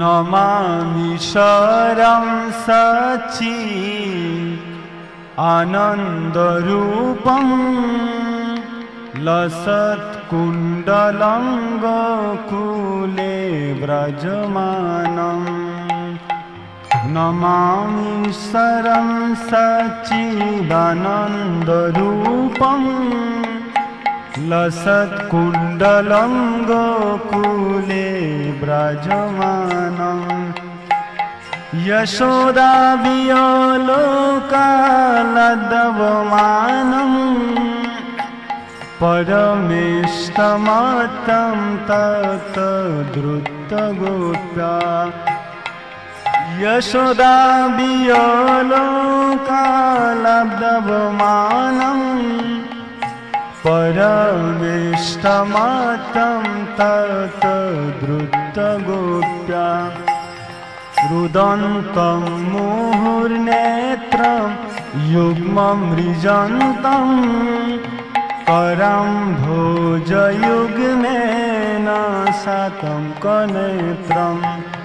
नमामीश्वरं सच्चि आनन्दरूपं लसत्कुण्डलं गोकुले व्रजमानम् नमामीश्वरं सच्चिदानन्दरूपं लसत्कुण्डलं गोकुले व्रजमानम् यशोदावियोलोकालदवमानं परमेष्टमतं ततद्रुतगोप्या यशोदावियोलोकालदवमानं परमेष्टमतं ततद्रुतगोप्या रुदन्तं मुहुर्नेत्रं युग्मं मृजन्तं करं भोजयुग्मेन सातं कनेत्रम्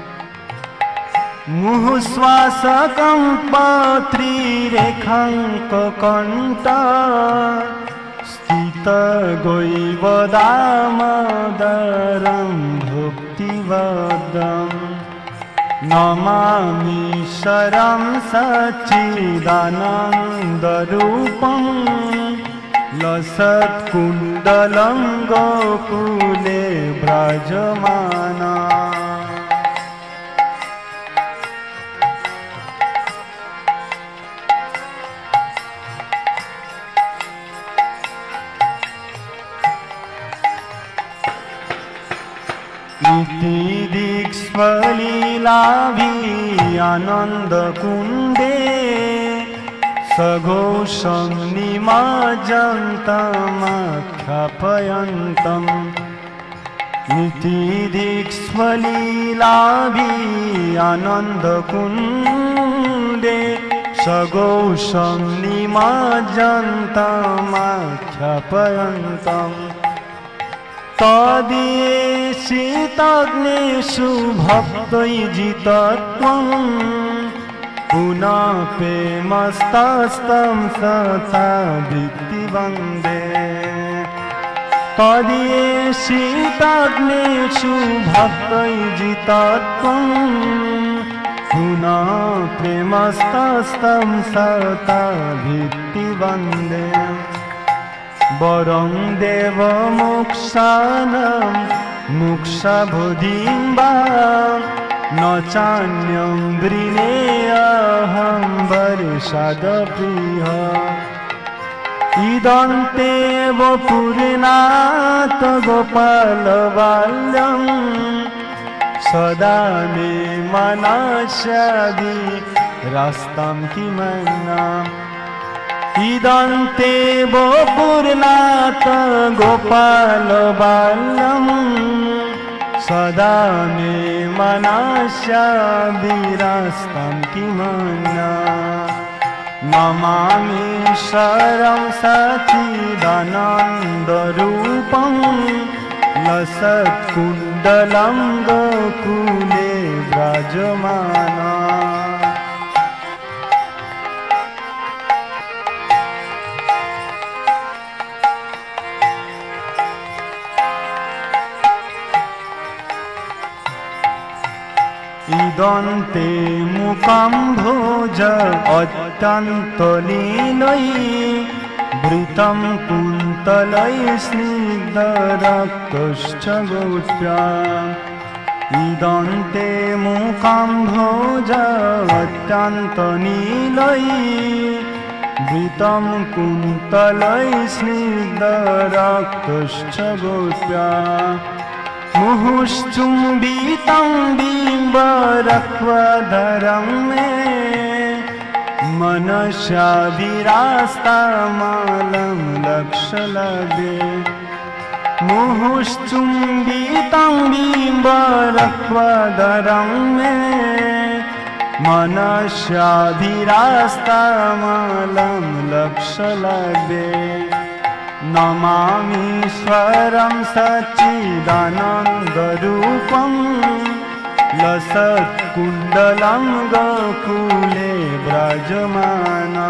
मुहुश्वासकं पत्रीरेखाङ्ककण्ठ स्थितगोदामोदरं भुक्तिवदम् नमामीश्वरं सच्चिदानन्दरूपं लसत्कुण्डलं गोकुले व्रजमाना इति दिक्स्वलीलाभि आनन्दकुण्डे सघोषं निमज्जन्तमाख्यापयन्तम् इति दिक्स्वलीलाभि आनन्दकुण्डे सघोषं निमज्जन्तमाख्यापयन्तम् तदीयेषितग्नेषु भक्तैर्जितत्वं पुनः प्रेमस्तस्तं सता भीतिवन्दे तदीयेषितग्नेषु भक्तैर्जितत्वं पुनः प्रेमस्तस्तं सता भीतिवन्दे वरं देवमोक्षानं मोक्षबोधिं वा न चान्यं वृणेऽहं वर्षादप्रियः इदं ते वपुर्नाथ गोपालबाल्यं सदा मे मनस्यादि रास्तं किमन्यम् इदं ते वपुर्नाथ गोपालबाल्यं सदा मे मनस्यादिरास्तं किमन्यम् नमामीश्वरं सच्चिदानन्दरूपं लसत्कुण्डलं गोकुले व्रजमाना इदं ते मुखं भोज अत्यन्तलीलैः वृतं कुन्तलैः स्निग्धरक्तश्च गोप्या इदं ते मुखं भोज अत्यन्तनीलैः वृतं कुन्तलैः स्निग्धरक्तश्च गोप्या मुहुश्चुम्बितं बिम्बरक्वधरं मे मनस्याभिरास्तामलं लक्षलभे मुहुश्चुम्बितं बिम्बरक्वधरं मे मनस्याभिरास्तामलं लक्षलभे नमामीश्वरं सच्चिदानन्दरूपं लसत्कुण्डलं गोकुले व्रजमाना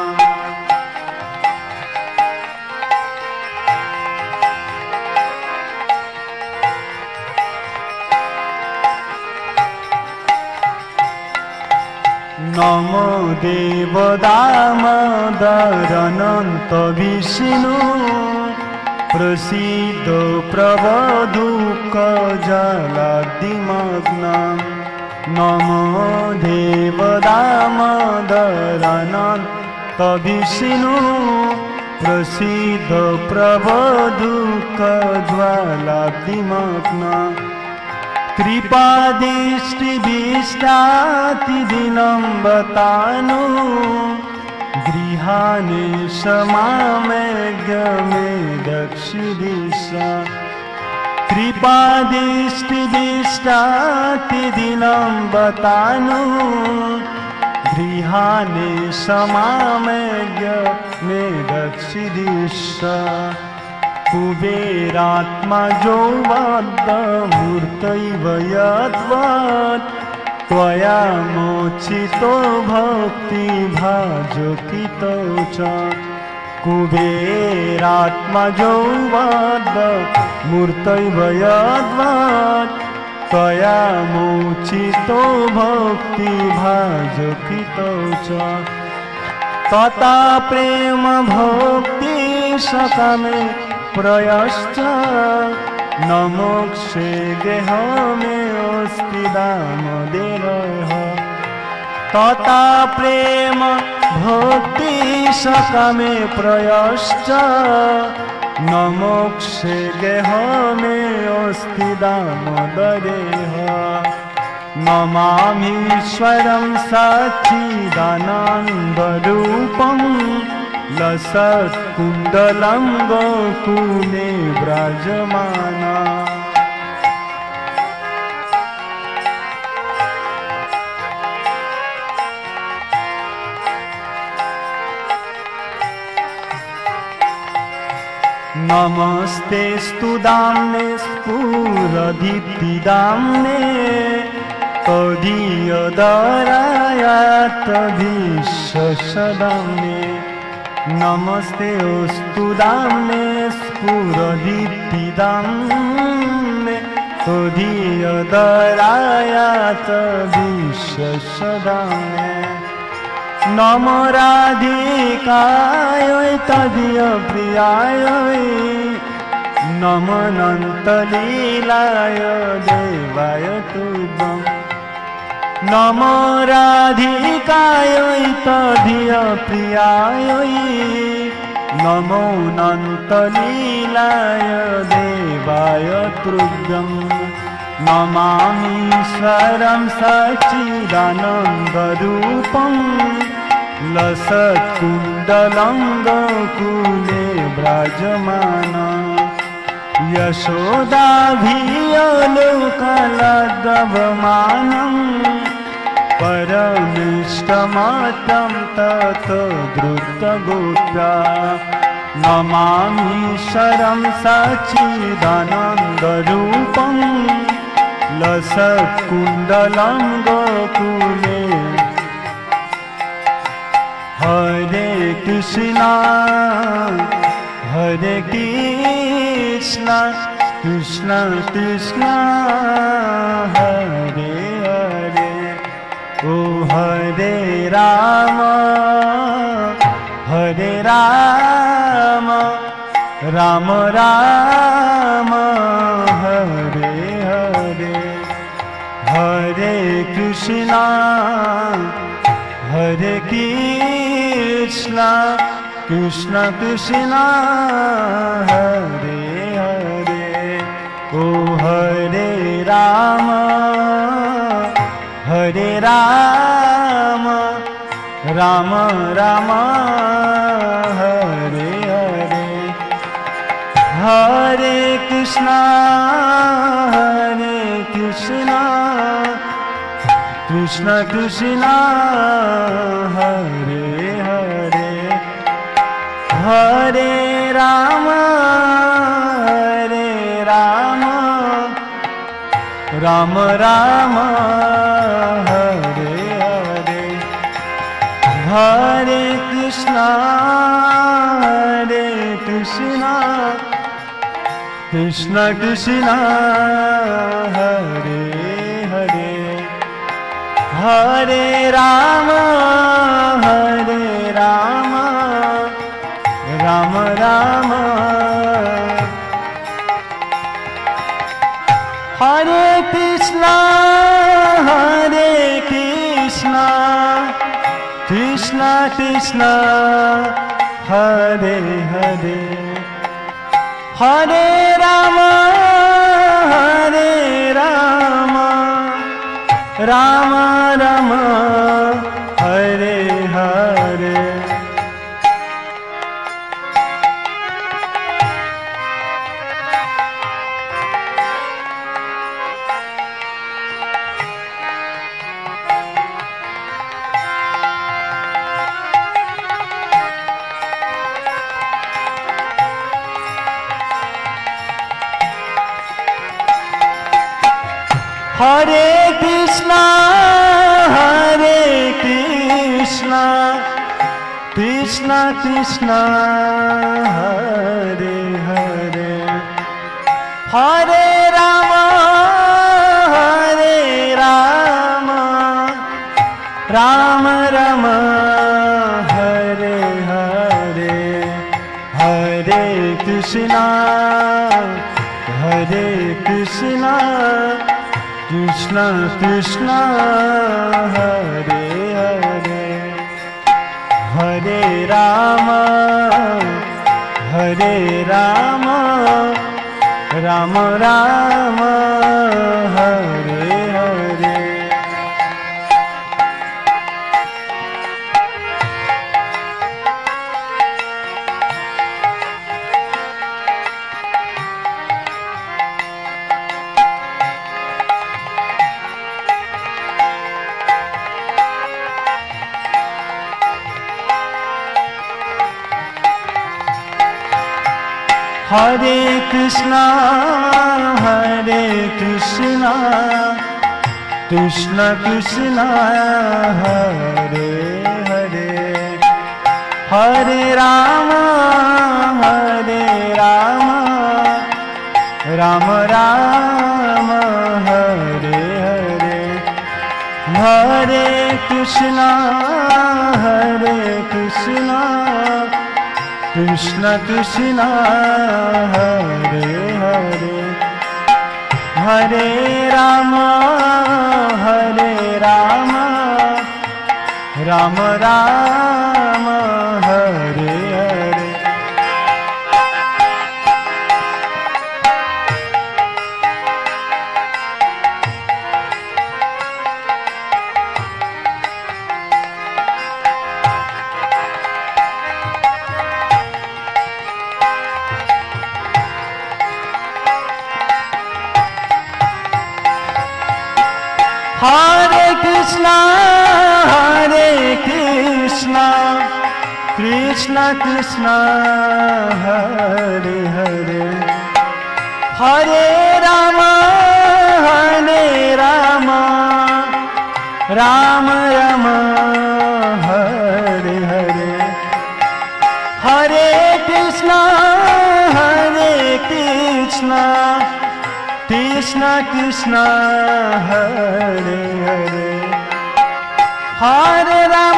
नमो देव दामोदरनन्त विष्णु प्रसीद प्रवधूकजलधिमग्नं नमो देव दामोदरनन्त विष्णु प्रसीद प्रवधूकज्वालाधिमग्नं कृपादृष्टिभीष्टातिदिनं बतानु गृहाणि समामेघ्यमे दक्षिदिशा कृपादृष्टिभीष्टातिदिनं बतानु गृहाणि समामेघ्यमे दक्षिदिशा कुबेरात्मजो बद्धमूर्तैव यद्वत् त्वया मोचितो भक्तिभाजकितो च कुबेरात्मजो बद्धमूर्तैव यद्वत् त्वया मोचितो भक्तिभाजकितो च तथा प्रेम भक्ति सकमे प्रयश्च न मोक्षे गेहमे अस्ति दामोदरः तथा प्रेम भक्ति सकमे प्रयश्च न मोक्षे गेहमे अस्ति दामोदरः नमामीश्वरं सच्चिदानन्दरूपं लसत्कुण्डलं गोकुले व्रजमाना नमस्तेस्तु दाम्ने स्फुरदीप्तिदाम्ने तदीयदरायातधीशदाम्ने नमस्तेस्तु दाम्ने स्फुरदीप्तिदाम्ने तदीयदरायातधीशदाम्ने नमो राधिकाय तदीयप्रियाय नमो अनन्तलीलाय देवाय तुभ्यं नमो राधिकाय तदीयप्रियाय नमो अनन्तलीलाय देवाय तुभ्यं नमामीश्वरं सच्चिदानन्दरूपं लसत्कुण्डलं गोकुले व्रजमाना यशोदाभिलोकलद्भमानं परमिष्टमतं ततो द्रुतगोप्या नमामीश्वरं सच्चिदानन्दरूपं लसत्कुण्डलं गोकुले हरे कृष्णा कृष्ण कृष्ण हरे हरे ओ हरे राम राम राम हरे हरे हरे कृष्णा कृष्ण कृष्ण हरे हरे ओ हरे राम राम राम हरे हरे हरे कृष्णा कृष्ण कृष्ण हरे हरे हरे राम राम राम हरे हरे, हरे कृष्णा कृष्ण कृष्ण हरे हरे, हरे राम राम राम, हरे कृष्णा कृष्ण कृष्ण हरे हरे, हरे राम राम राम हरे हरे। हरे कृष्णा कृष्ण कृष्ण हरे हरे, हरे राम राम राम हरे हरे, हरे कृष्णा कृष्ण कृष्ण हरे हरे, हरे राम राम राम हरे हरे। हरे कृष्णा कृष्ण कृष्ण हरे हरे, हरे राम राम राम हरे हरे, हरे कृष्णा कृष्ण कृष्ण हरे हरे, हरे राम राम राम हरे हरे। हरे कृष्णा कृष्ण कृष्ण हरे हरे, हरे राम राम राम हरे हरे, हरे कृष्णा कृष्ण कृष्ण हरे हरे, हरे राम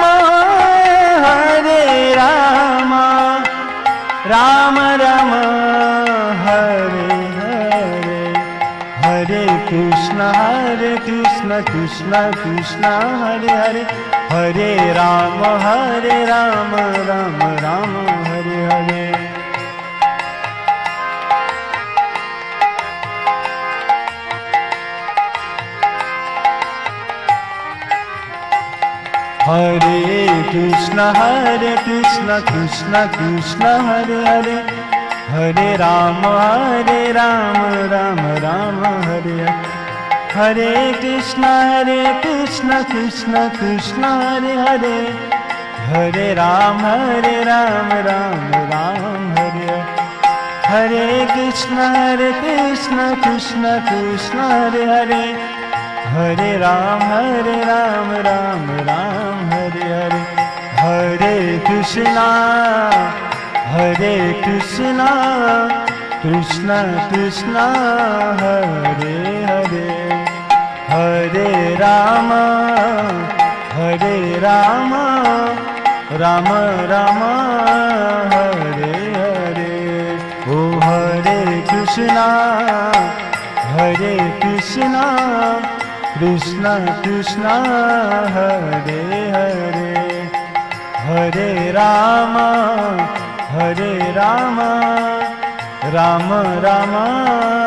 राम राम हरे हरे, हरे कृष्ण कृष्ण कृष्ण हरे हरे, हरे राम राम राम हरे हरे। हरे कृष्ण कृष्ण कृष्ण हरे हरे, हरे राम राम राम हरे हरे, हरे कृष्ण कृष्ण कृष्ण हरे हरे, हरे राम राम राम हरे हरे, हरे कृष्ण कृष्ण कृष्ण हरे हरे, हरे राम राम राम हरे हरे। हरे कृष्णा कृष्ण कृष्ण हरे हरे। हरे राम राम राम हरे हरे। ओ हरे कृष्णा कृष्ण कृष्ण हरे हरे। हरे राम राम राम